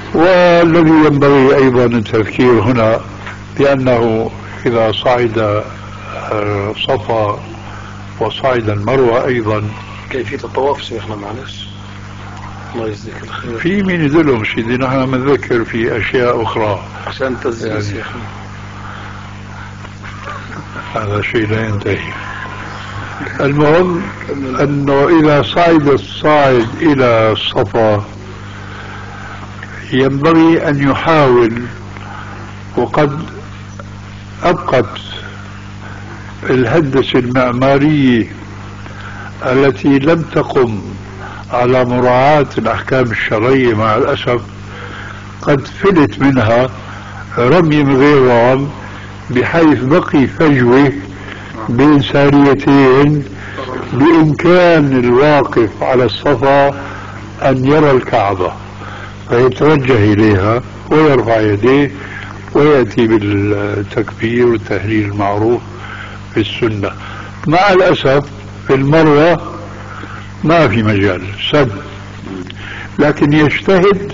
والذي ينبغي أيضا التفكير هنا بأنه إذا صعد صفا وصعد المروة أيضا كيفية الطواف شيخنا معلش الله يجزيك الخير. في مين يدلهم سيدي، نحن بنذكر في أشياء أخرى عشان تسجيل يعني شيخنا. هذا شيء لا ينتهي. المهم أنه إذا صعد الصاعد إلى الصفا ينبغي أن يحاول، وقد أبقت الهندسة المعمارية التي لم تقم على مراعاة الأحكام الشرعية مع الأسف قد فلت منها رمي من غير رام، بحيث بقي فجوة بين ساريتين بإمكان الواقف على الصفا أن يرى الكعبة فيتوجه إليها ويرفع يديه ويأتي بالتكبير والتهليل المعروف في السنة. مع الأسف في المروة ما في مجال سد، لكن يجتهد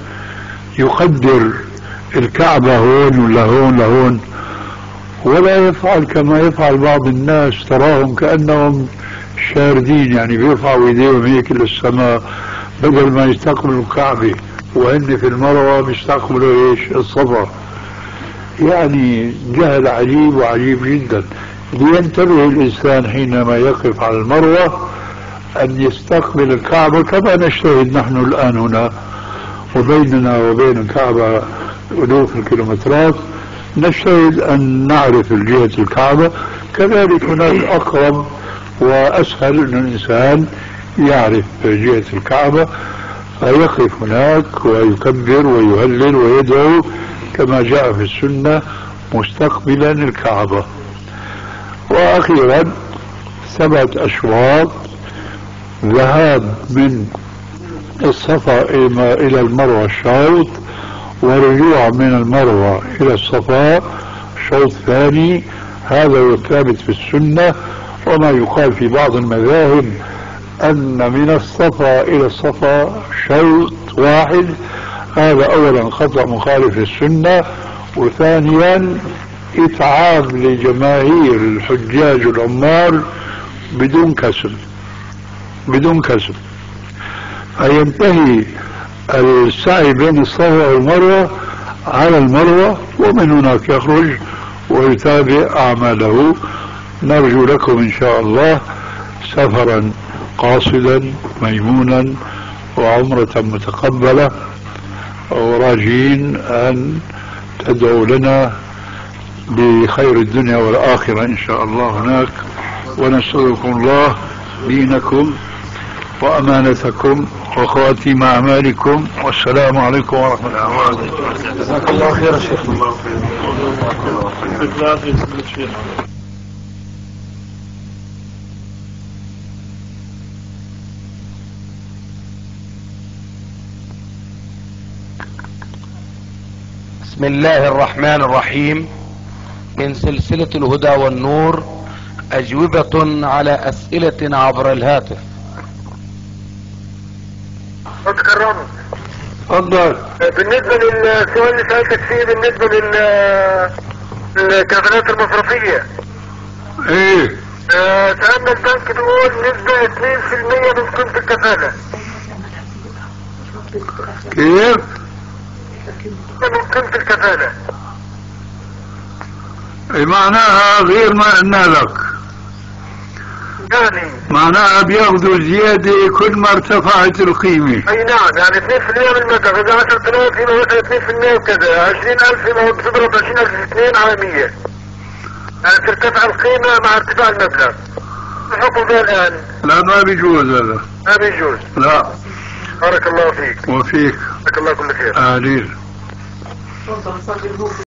يقدر الكعبة هون ولا هون لهون، ولا يفعل كما يفعل بعض الناس تراهم كأنهم شاردين، يعني بيرفعوا ايديهم هيك للسماء بدل ما يستقبلوا الكعبة، وهن في المروة بيستقبلوا ايش؟ الصفا. يعني جهل عجيب وعجيب جدا. لينتبه الإنسان حينما يقف على المروة أن يستقبل الكعبة كما نجتهد نحن الآن هنا، وبيننا وبين الكعبة ألوف الكيلومترات، نجتهد أن نعرف جهة الكعبة. كذلك هناك أقرب وأسهل أن الإنسان يعرف جهة الكعبة، فيقف هناك ويكبر ويهلل ويدعو كما جاء في السنة مستقبلا الكعبة. وأخيرا 7 أشواط ذهاب من الصفا إلى المروة شوط، ورجوع من المروة إلى الصفا شوط ثاني. هذا هو الثابت في السنة. وما يقال في بعض المذاهب أن من الصفا إلى الصفا شوط واحد، هذا أولا خطأ مخالف للسنة، وثانيا إتعاب لجماهير الحجاج والعمار بدون كسب. فينتهي السعي بين الصفا والمروة على المروة، ومن هناك يخرج ويتابع أعماله. نرجو لكم إن شاء الله سفرا قاصدا ميمونا وعمرة متقبلة، وراجين أن تدعوا لنا بخير الدنيا والآخرة إن شاء الله هناك. ونسألكم الله دينكم وأمانتكم وخواتيم أعمالكم، والسلام عليكم ورحمة الله وبركاته. جزاك الله خير يا شيخ. بسم الله الرحمن الرحيم. من سلسلة الهدى والنور، أجوبة على أسئلة عبر الهاتف. تكرموا. تفضل. بالنسبة للسؤال اللي سألتك فيه بالنسبة للكفالات المصرفية، ايه سألنا البنك بيقول نسبة 2% من قيمة الكفالة. كيف؟ من قيمة الكفالة. معناها غير ما قلنا لك، يعني معناها بياخذوا زيادة كل ما ارتفعت القيمة. اي نعم، يعني 2% من المبلغ، اذا 10,000 يبقى مثلا 2% وكذا، 20,000 يبقى بتضرب 20,000 في 2 على 100، يعني ترتفع القيمة مع ارتفاع المبلغ. الحكم ده الان؟ لا ما بيجوز هذا، ما بيجوز. لا. بارك الله فيك. وفيك. جزاك الله كل خير. أهلين.